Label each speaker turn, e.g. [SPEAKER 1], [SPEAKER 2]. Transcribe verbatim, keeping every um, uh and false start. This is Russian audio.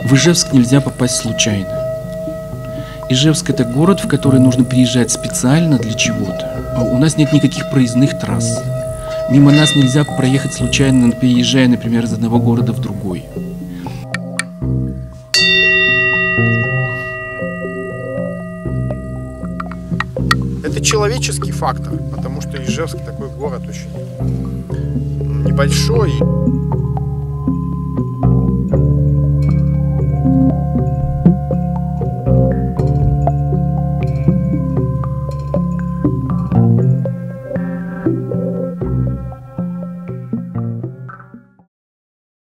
[SPEAKER 1] В Ижевск нельзя попасть случайно. Ижевск — это город, в который нужно приезжать специально для чего-то. У нас нет никаких проездных трасс. Мимо нас нельзя проехать случайно, переезжая, например, из одного города в другой.
[SPEAKER 2] Это человеческий фактор, потому что Ижевск такой город очень небольшой.